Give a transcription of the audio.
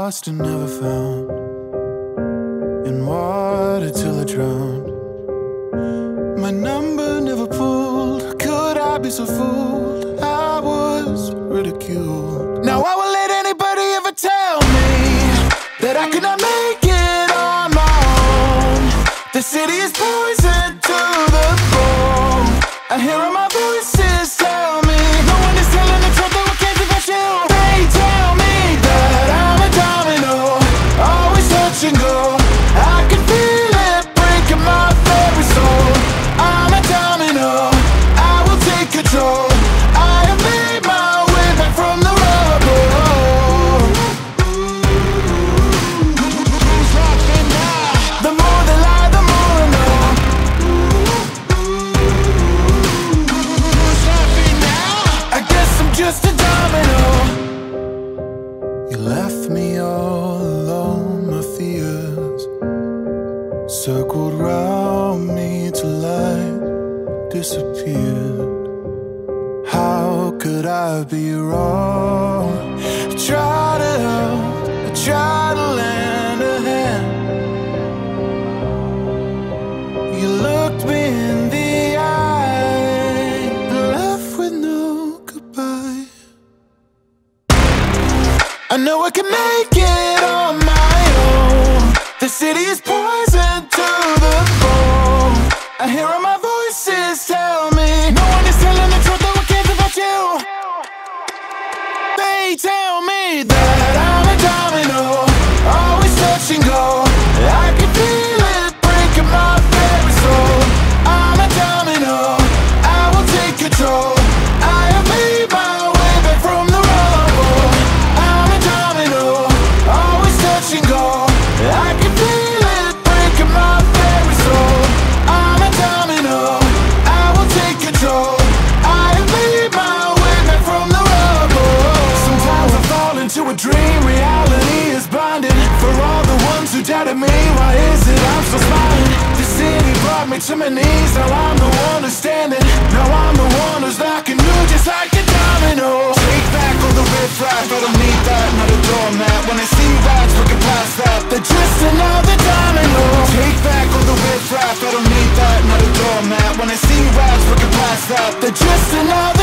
lost and never found, in water till I drowned. My number never pulled, could I be so fooled? I was ridiculed. Now I won't let anybody ever tell me that I could not make it on my own. The city is poison to the bone. I hear all my voices tell me no one is telling the truth, that we can't do about you. They tell me that I'm a domino, always touch and go. I can feel it breaking my very soul. I'm a domino, I will take control. I have made my way back from the rubble. The more they lie, the more I know. I guess I'm just a domino. You left me all alone, my fears circled round me till I disappeared. How could I be wrong? I try to help, I try to lend a hand. You looked me in the eye, left with no goodbye. I know I can make it on my own. The city is poison to the bone. I hear all my voices tell me no one is telling the truth, that we can't do about you. They tell me that I'm a domino, always touch and go. I can feel it breaking my very soul. I'm a domino, I will take control. I have made my way back from the rubble. I'm a domino, always touch and go. I can feel it breaking my very soul. I'm a domino, I will take control. I have made my way back from the rubble. Sometimes I fall into a dream, reality is blinding. For all the ones who doubted me, why is it I'm so smiling? The city brought me to my knees, now I'm the one who's standing. Now I'm the one who's knocking you just like a domino. Take back all the riff-raff, I don't need that, not a doormat. When I see rats looking past that, they're just another domino. Take back all the riff-raff, I don't need that, not a doormat. When I see rats looking past that, they're just another